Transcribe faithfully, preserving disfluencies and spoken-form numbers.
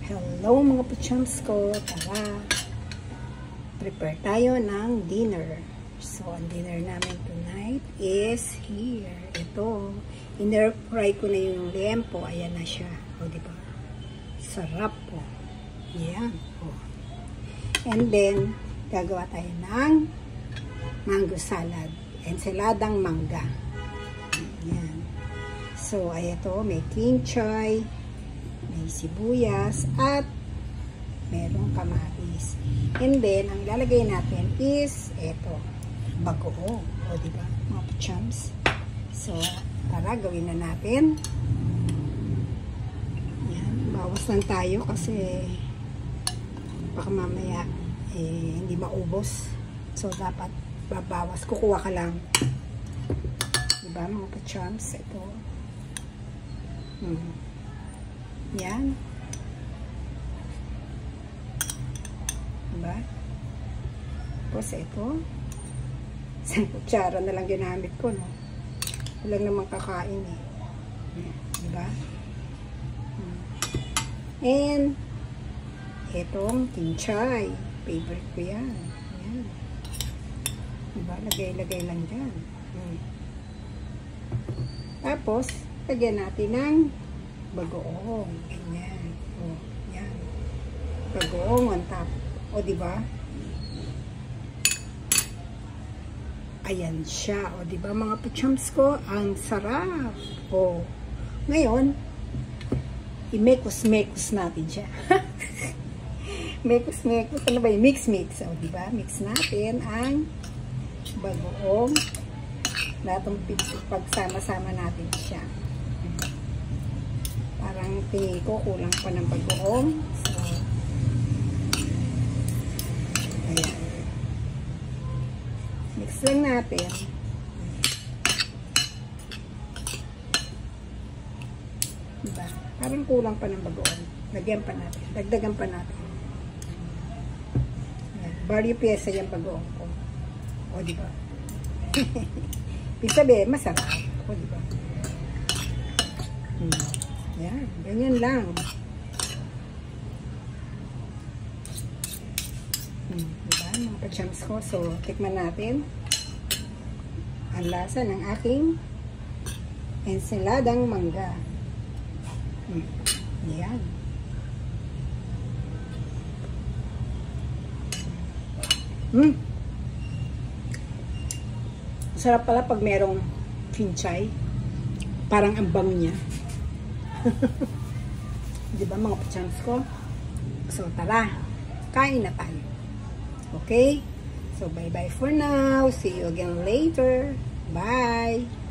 Hello mga puchams ko, tara, prepare tayo ng dinner. So, ang dinner namin tonight is here. Ito, in-air fry ko na yung liempo. Ayan na siya. O, diba? Sarap po. Ayan. O. And then, gagawa tayo ng mango salad. Ensaladang mangga. Ayan. So, ay ito, may king choy, may sibuyas, at merong kamatis. And then, ang ilalagay natin is ito, bagoong. O, diba? Mga puchams. So, tara, gawin na natin. Yan. Bawas lang tayo kasi baka mamaya eh, hindi maubos. So, dapat babawas. Kukuha ka lang. Diba, mga puchams? Ito. Hmm. Yan. Diba? Tapos ito. Isang kutsara na lang ginamit ko, no? Walang naman kakain, eh. Diba? And, itong kinchay. Favorite ko yan. Yan. Diba? Lagay-lagay lang dyan. Hmm. Tapos, lagyan natin ng bagoong. Ganyan. O, yan. Bagoong on top. O, diba? Ayan siya. O, diba mga puchams ko? Ang sarap. O, ngayon, i-mekos-mekos natin siya. Mekos-mekos. Ano ba yung mix-mix? O, diba? Mix natin ang bagoong. Natong pagsama-sama natin siya. Parang tingin ko kulang pa ng bagoong. So, ayan. Mix lang natin. Diba? Parang kulang pa ng bagoong. Lagyan pa natin. Dagdagan pa natin. Ayan. Baryo pyesa yung bagoong ko. O, diba? Ibig sabihin, masarap. O, diba? Hmm. Yan, ganyan lang. Hmm, diba, mga pachams ko? So, tikman natin ang lasa ng aking ensaladang mangga. Hmm, yan. Hmm. Sarap pala pag merong kinchay. Parang ang bango niya. Diba mga puchams ko? So tara, kain na tayo. Okay? So bye bye for now. See you again later. Bye!